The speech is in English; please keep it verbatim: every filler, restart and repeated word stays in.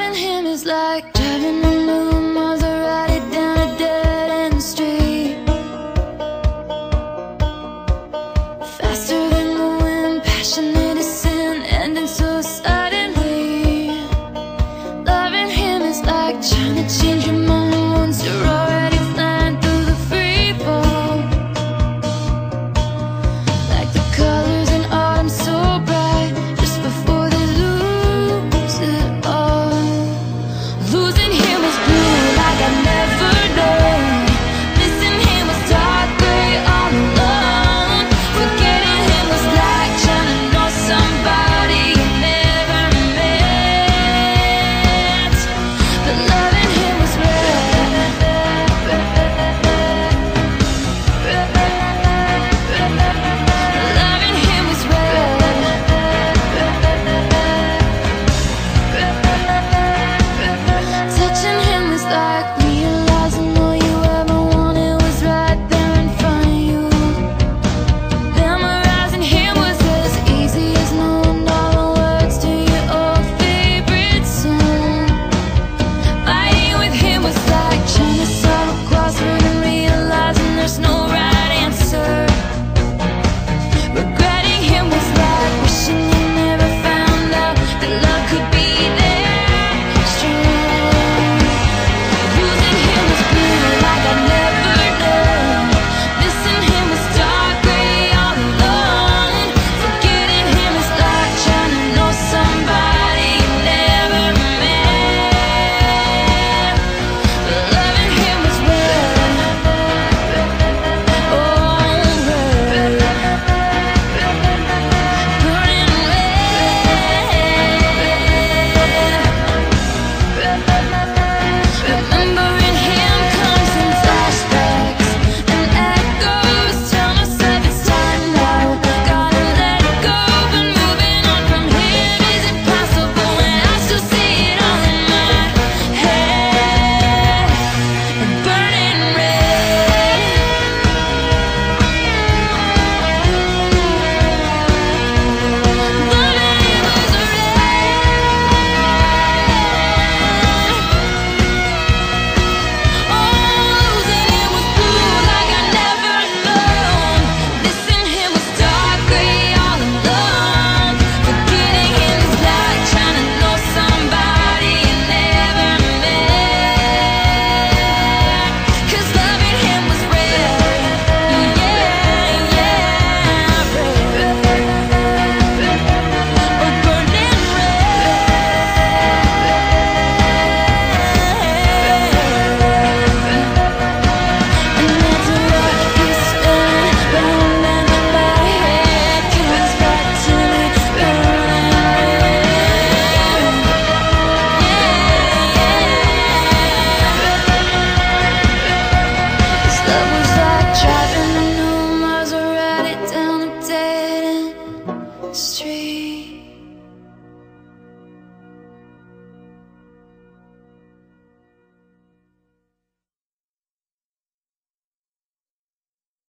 Loving him is like driving a new Maserati down a dead-end street, faster than the wind, passionate as sin, ending so suddenly. Loving him is like trying to change your mind once you're already flying through the free fall. Like the colors in autumn so bright, just before they lose it all. Losing him was blue like I'd never known. Missing him was dark gray all alone. Forgetting him was like trying to know somebody you never met. But loving him was red. Loving him was red. Touching him was like realizing all you ever wanted was right there in front of you. Memorizing him was as easy as knowing all the words to your old favorite song. Fighting with him was like trying to solve a crossword and realizing there's no right answer. Regretting him was like wishing you never found out that love could be that strong. Losing him was blue like I'd never known. Missing him was dark gray all alone. Forgetting him was like trying to know somebody you never met. But loving him was red. Oh, red. Burning red. Remembering him comes in flashbacks and echoes. Tell myself it's time now. Gotta let go, but moving on from him is impossible when I still see it all in my head. Burning red. Loving him was red. Oh, losing him was blue like I'd never known. Missing him was dark gray all alone. Forgetting him is like trying to know somebody you never met. 'Cause loving him was red. Yeah, yeah, red. Oh, burning red. And that's what you stand round and my head comes back to me burning red. This love was like driving a new Maserati down a dead-end street.